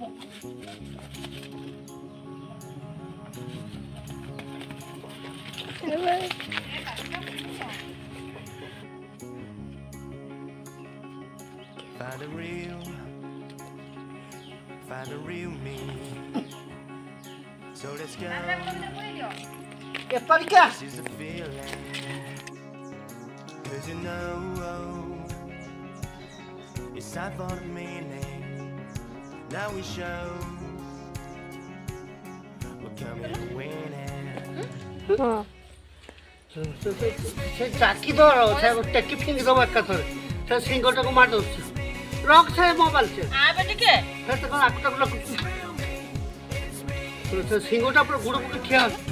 Find the real me. So let's go. This is the feeling. 'Cause you know it's time for the meaning. Now we show we're coming and winning. ସେ ଚାକି ଦର ସେ ଟେକି ଫିଙ୍ଗି ଦବ ଏକାଥରେ ସେ ସିଙ୍ଗଟାକୁ ମାରି ଦଉଛି ରଖ ସେ ମୋବାଇଲ ସେ ଆବେ ଟିକେ ସେ ତ କଣ ଆକୁଟା ବ୍ଲକ ସେ ସିଙ୍ଗଟା ପୁରା ଗୁଡ଼ ଗୁଡ଼ ଠିଆ ଅଛି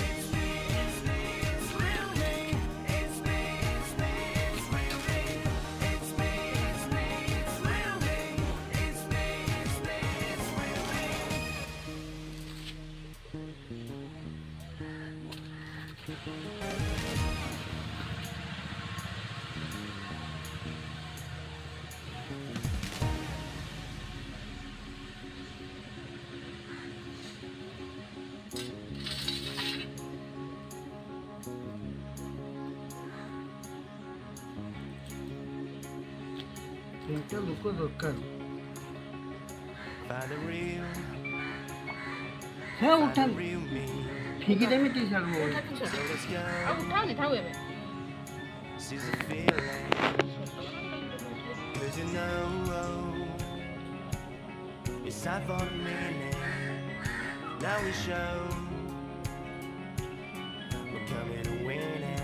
Então, look at the car. Find the real. How can Piggy them it is a road? So let's go. ଆଉ ଉଠାଉନି ଥାଉ ଏବେ This is the feeling. 'Cause you know it's time for the meaning. Now we show we're coming and winning.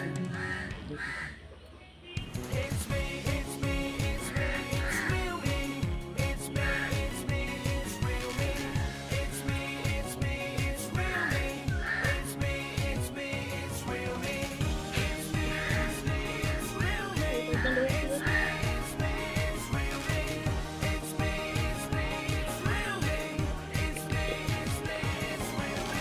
It's me, it's me, it's me, it's real me. It's me, it's me, it's real me. It's me, it's me, it's real me. It's me, it's me, it's real me. It's me, it's me, it's real me. It's me, it's me, it's real me. It's me, it's me, it's real me. It's me, it's me, it's real me.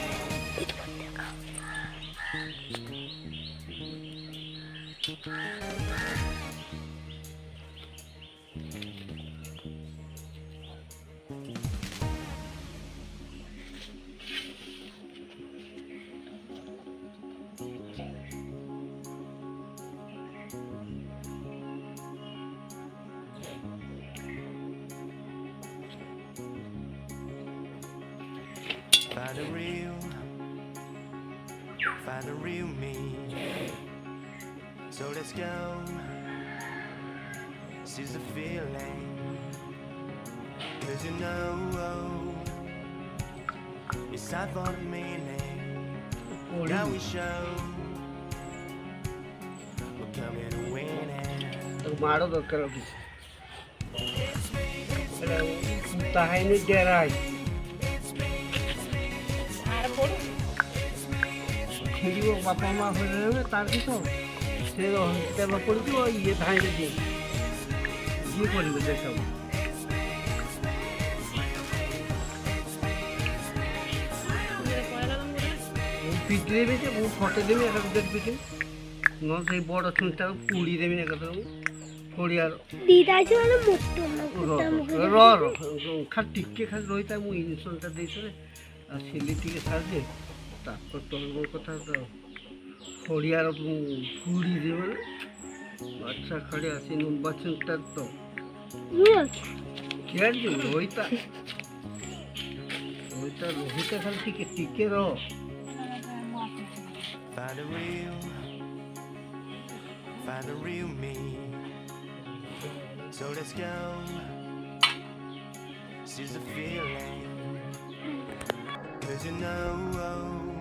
Find the real me. So let's go. This is the feeling. 'Cause you know it's time for the meaning. Now we show we're coming and winning. Maro ଦରକାର ତାହାଇନି ଡେରାଇ ଆର ପଡୁ ଖେଳିବ ବାପା ମା ହଇରାଣ ତାର କିଛି ସେ ତେଲ ପଡ଼ିଯିବ ଇଏ ଧାଇଁରେ ଦିଏ ଇଏ କରିବ ଦେଖାଉ ପିଟିଦେବି ଯେ ମୁଁ ଫଟେଇଦେବି ଏକା ଗୋଟେ ପିଟି ନହେଲେ ସେଇ ବଡ଼ ଛୁଞ୍ଚିଟାକୁ ପୁଡ଼ି ଦେବି ଏକାଥରେ ପଡ଼ିଆର ଖାଲି ଟିକେ ଖାଲି ରହିଥାଏ ମୁଁ ଇନସୁଲିନ୍ଟା ଦେଇଥିଲେ ଆଉ ସିଲି ଟିକେ ସାରିଦିଏ ତାପରେ ତଳ କଥା ତ ପଡ଼ିଆର ପୁଡ଼ି ଦେବି ମାନେ ଆଚ୍ଛା ଖାଲି ଆସି ଲମ୍ବା ଛୁଞ୍ଚିଟା ତ କିଆଡ଼ି ରହିତା ଖାଲି ଟିକେ ଟିକେ ରହ Find the real me. So let's go. This is the feeling. 'Cause you know